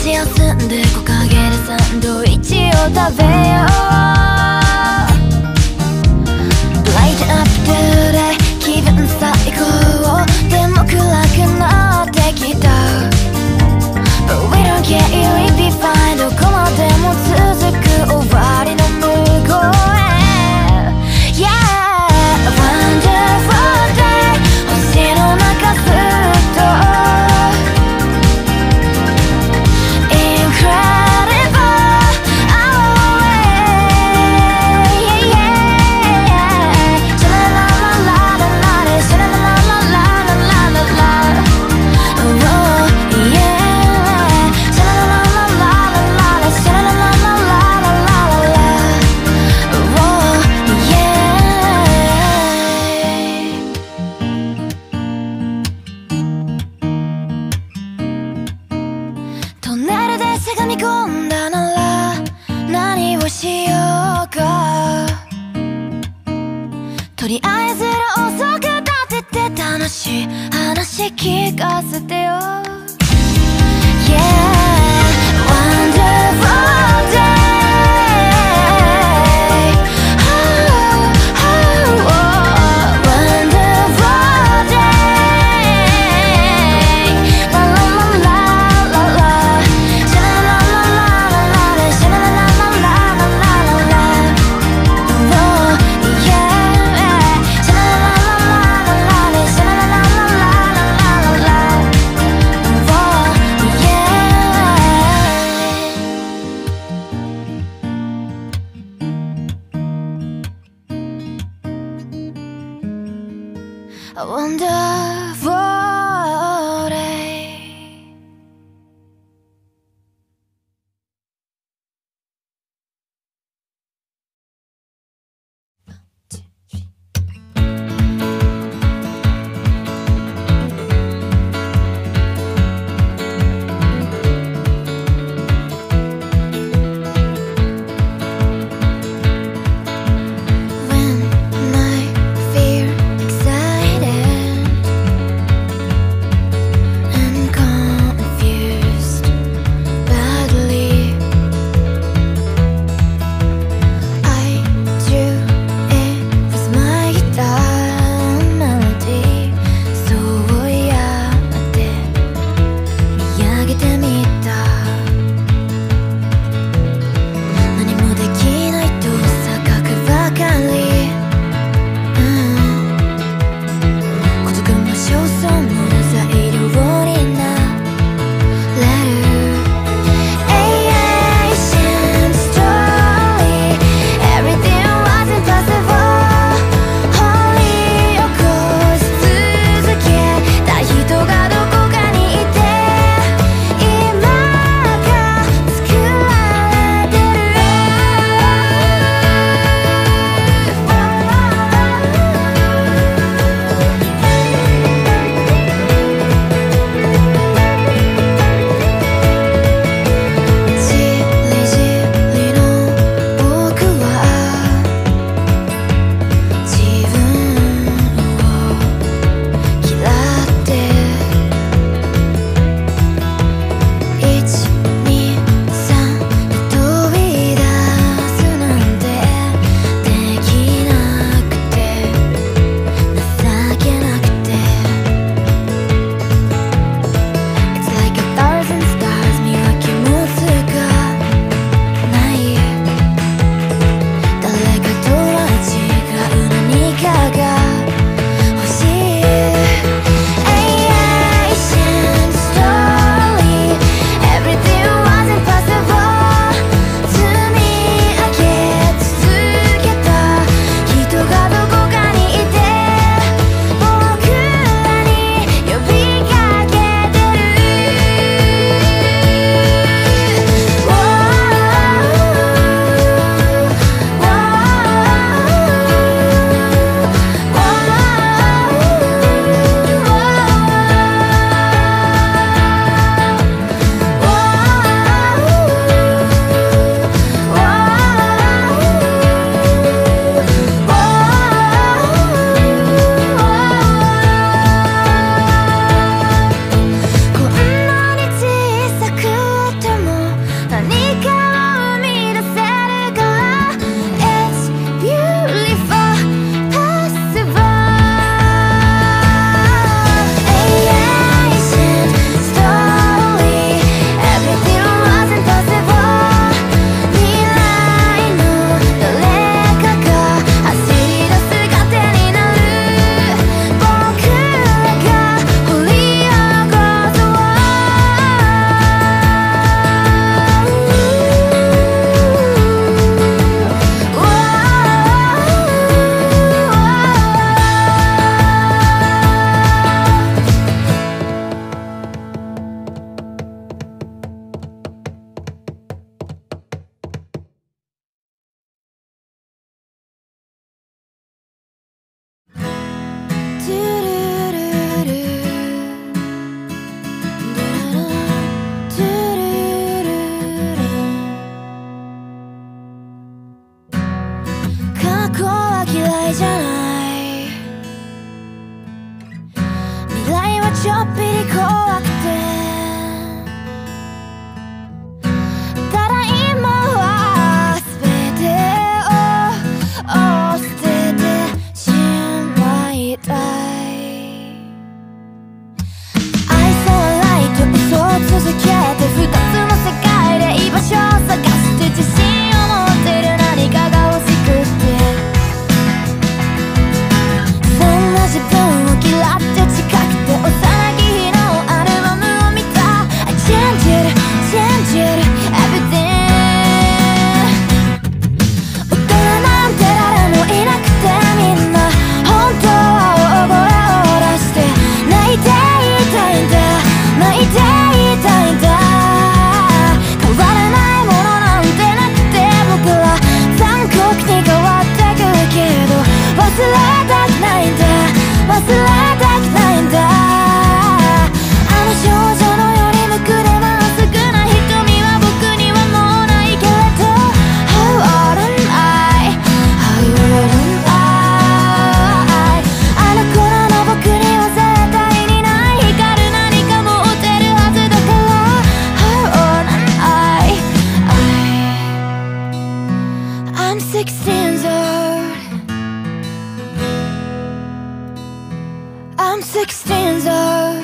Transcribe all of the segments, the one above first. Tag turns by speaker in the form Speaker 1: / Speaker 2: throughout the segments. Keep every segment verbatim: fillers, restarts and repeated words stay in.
Speaker 1: ち休んで木陰でサンドイッチを食べよう Light up today 気分最高でも暗くなってきた But we don't care, you'll be fine どこまでも続く終わりの向こうへ Yeah, wonderful day 星の中ずっと Incredible our way Yeah, yeah Sha-la-la-la-la-la-la Sha-la-la-la-la-la-la-la Oh, yeah Sha-la-la-la-la-la-la Sha-la-la-la-la-la-la Oh, yeah トンネルでしがみ込んだなら何をしようかとりあえずろうそく立てて楽しい話聞かせてよ Yeah, wonderful day Oh, oh, oh, wonderful day La la la la la la Sha-la-la-la-la-la-la Sha-la-la-la-la-la-la-la Oh, yeah Sha-la-la-la-la-la-la Sha-la-la-la-la-la-la-la Oh, yeah A wonderful day When I feel excited いじゃない。未来はちょっぴり怖くて、ただ今は全てを捨ててしまいたい。愛想笑いと嘘を続けて二つの世界で居場所を探して自信を持ってる何かが欲しくて、そんな自分を嫌って近くて幼き日のアルバムを見た。 I changed it, changed it, everything。 大人なんて誰もいなくて、みんな本当は大声を出して泣いていたいんだ、泣いていたいんだ。変わらないものなんてなくて、僕ら残酷に変わってくけど忘れたくないんだ、忘れたくないんだ。あの少女のより無垢でまっすぐな瞳は僕にはもうないけれど How old am I? How old am I? あの頃の僕には絶対にない光る何か持ってるはずだから How old am I? I'm sixteen years old. I'm sixteen years old.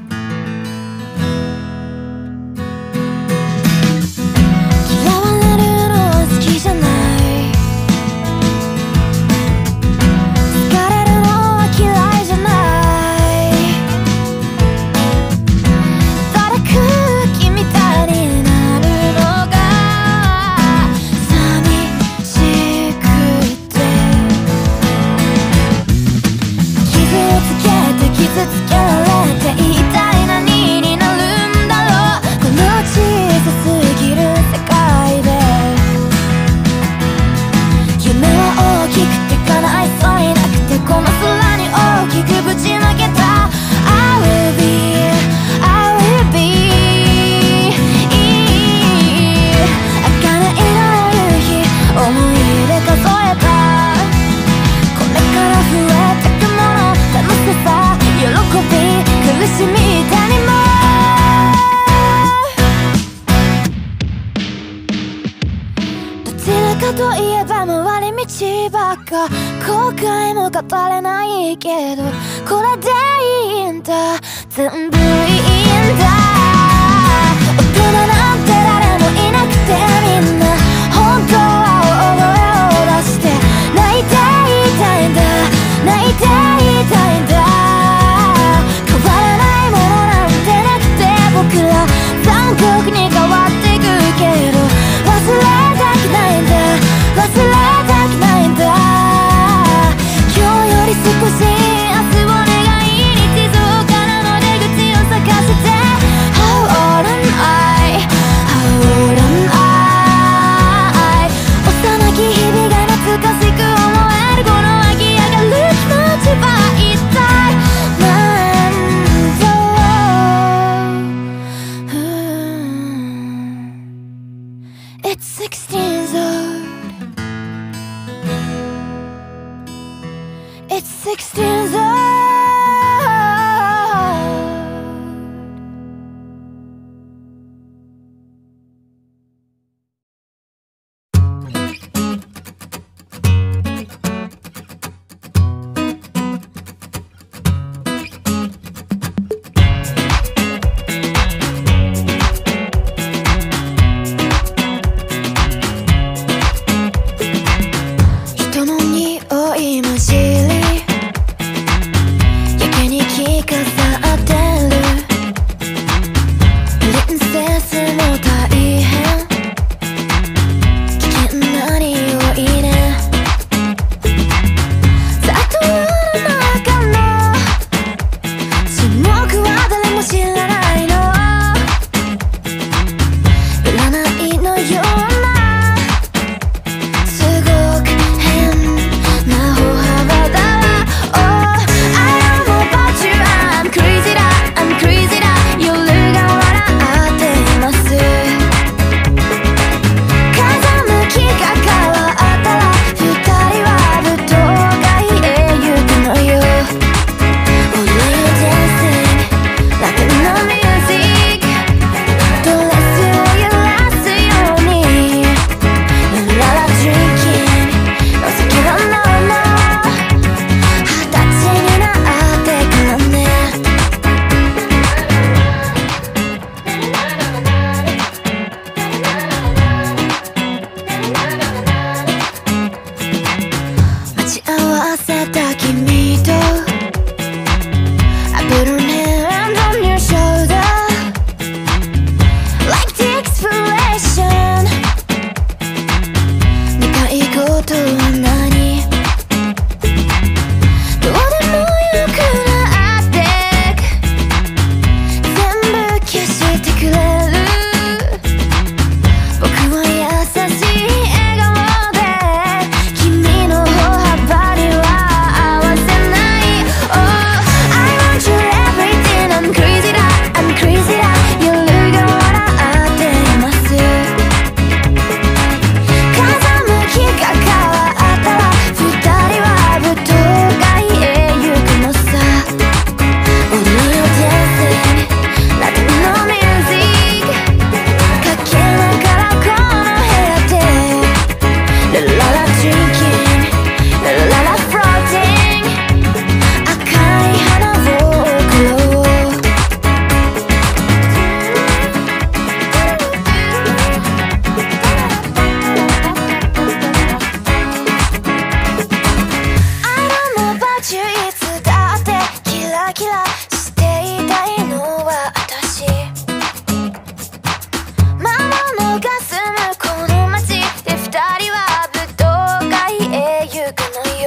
Speaker 1: 嫌われるのは好きじゃない、疲れるのは嫌いじゃない。ただ空気みたいになるのが寂しくて、傷をつけて傷つけられて一体何になるんだろう、この小さすぎる世界で。夢は大きくて叶いそうになくて、この空に大きくぶちまけた I will be, I will be 茜色の夕日思い出数えた、これから増えてくもの、楽しさ喜び苦しみ痛みも、どちらかといえば回り道ばっか、後悔も語れないけどこれでいいんだ、全部いいんだ。大人なんて誰もいなくて、みんな本当は大声を出して泣いていたいんだ、泣いていたいんだ。変わらないものなんてなくて、僕ら残酷に変わってくけど忘れたくないんだ、忘れたくないんだ。今日より少し明日を願い、日常からの出口を探して How old am I? How old am I? 幼き日々が懐かしく思える、この湧き上がる気持ちは一体なんだろう。 It's sixteen years old. It's sixteen years old. 人の匂い混じり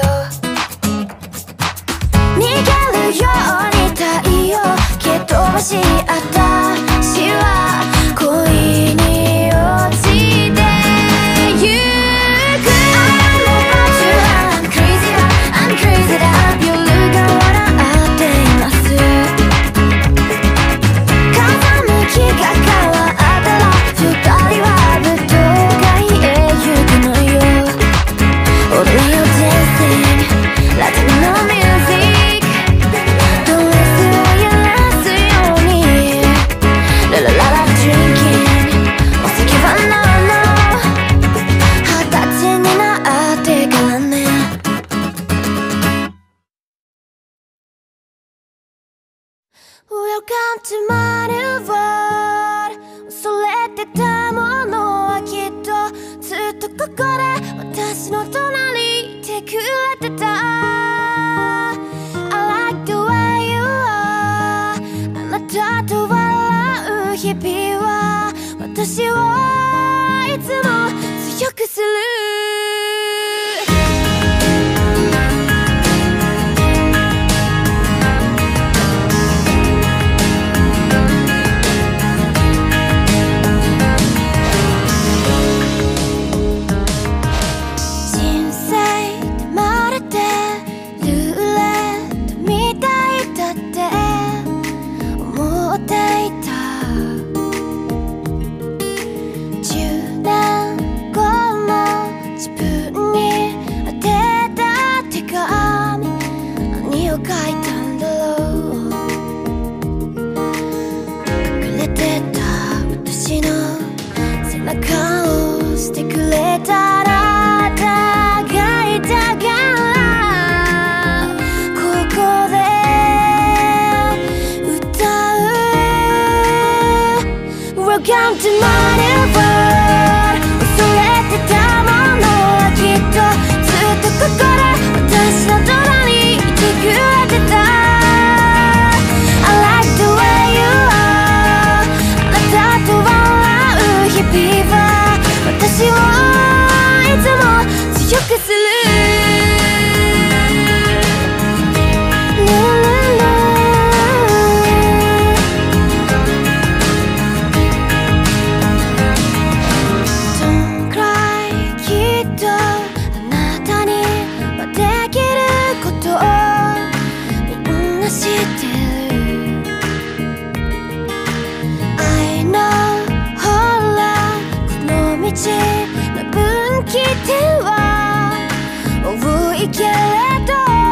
Speaker 1: 逃げるように太陽蹴飛ばし私は恋に落ちてゆく I'm crazyだ I'm crazy だ夜が笑っています風向きが変わったら二人はぶどうがへ行くのよ踊れよ dancing Latino musicドレスを揺らすようにララララ drinking お酒は飲もう二十歳になってからねWelcome to my new world 恐れてたものはきっとずっとここで私の隣いてくれてた I like the way you are あなたと笑う日々は私をいつも強くするWelcome to my new world 恐れてたものはきっとずっとここで私の隣にいてくれてた I like the way you are あなたと笑う日々は私をいつも強くするけれど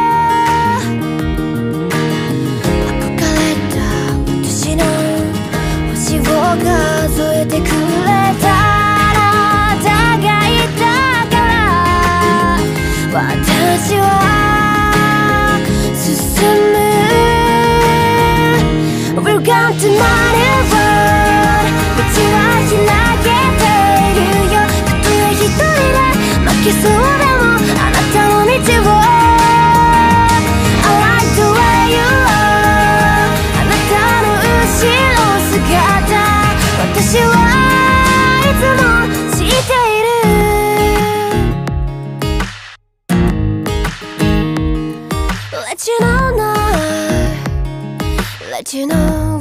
Speaker 1: 憧れた私の星を数えてくれたら互いだから私は進む Welcome to my new world 道は開けているよたとえ一人で負けそうでもあなたの道を I like the way you are あなたの後ろ姿私はいつも知っている Let you know now Let you know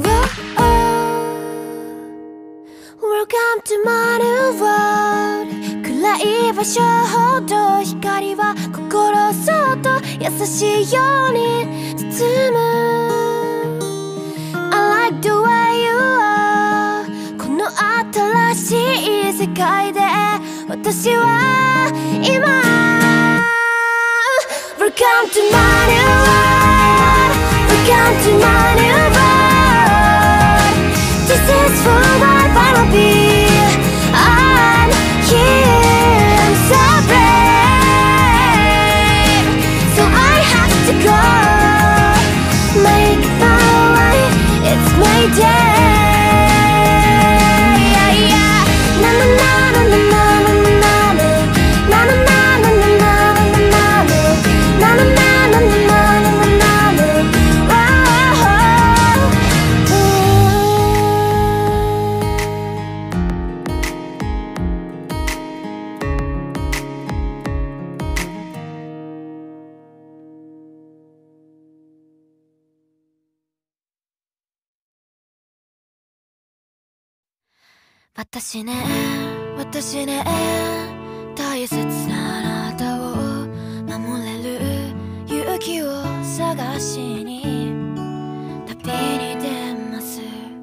Speaker 1: Welcome to my new world 暗い場所ほど光は心そっと優しいように包む I like the way you are この新しい世界で私は今 Welcome to my new world Welcome to my new world This is for my final beat I'm here, I'm so brave So I have to go Make my way, it's my day yeah, yeah. Na na na na na na na na Na na na na na na na na Na na na na na na na na 私ね私ね大切なあなたを守れる勇気を探しに旅に出ます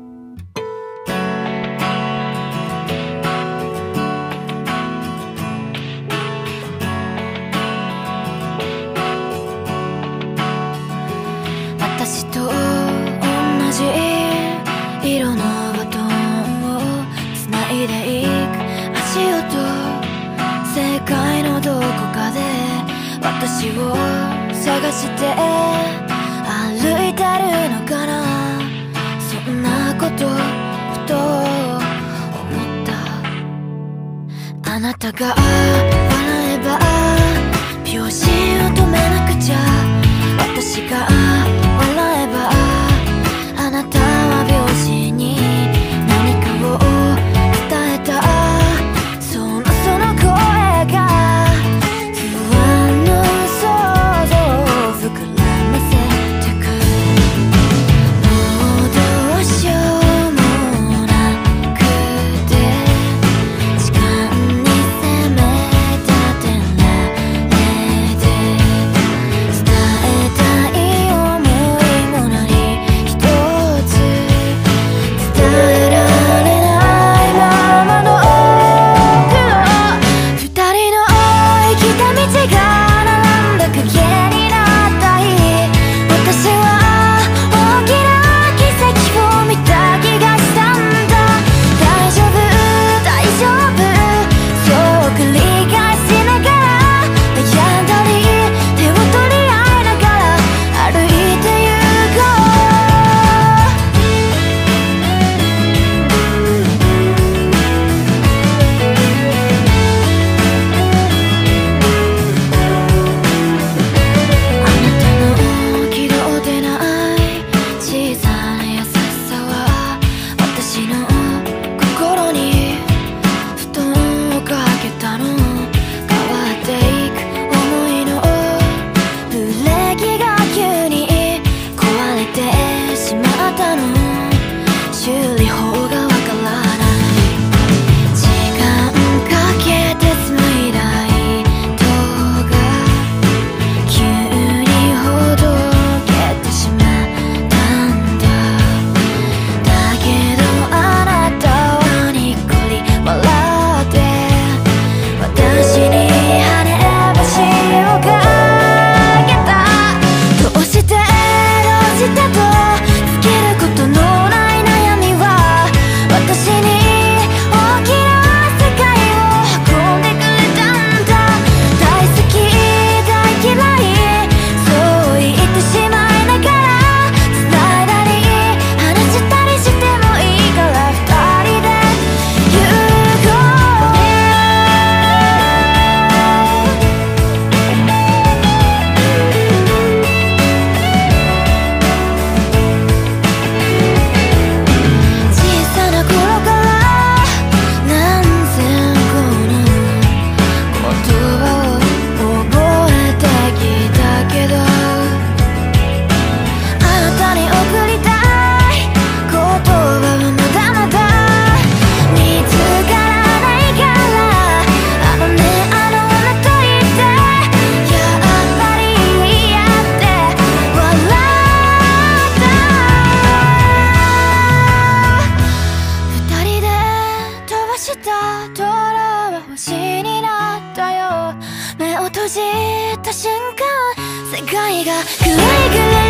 Speaker 1: 私と同じ色のバトンを繋いでいく足音世界のどこかで私を探して歩いてるのかなそんなことふと思ったあなたが笑えば秒針を止めなくちゃ私が笑えばあなたは拍子に何かを伝えたそのその声が不安の想像を膨らませてくもうどうしようもなくて時間に責め立てられて伝えたい想いも何一つ伝えられないままの二人の生きた道が並んだ影になった日私は大きな奇跡を見た気がしたんだ大丈夫大丈夫そう繰り返しながら悩んだり手を取り合いながら歩いて行こうあなたの気取ってない小さな優しさは私の心に布団をかけたの変わっていく想いのブレーキが急に壊れてしまったの修理法がわからない時間かけて紡いだ糸が急にほどけてしまったんだだけどあなたはにっこり笑って私に羽橋をかけたどうしてどうしてとつけることのない悩みは私に大きな世界を運んでくれたんだ大好き大嫌いそう言ってしまいながら伝えたり話したりしてもいいから二人で行こう小さな頃から何千個の言葉を覚えてきたけどあなたに送りたい言葉はまだまだ見つからないからあのねあのねと言ってやっぱりやって笑った二人で飛ばしたドラは星になったよ目を閉じた瞬間世界がぐるりぐる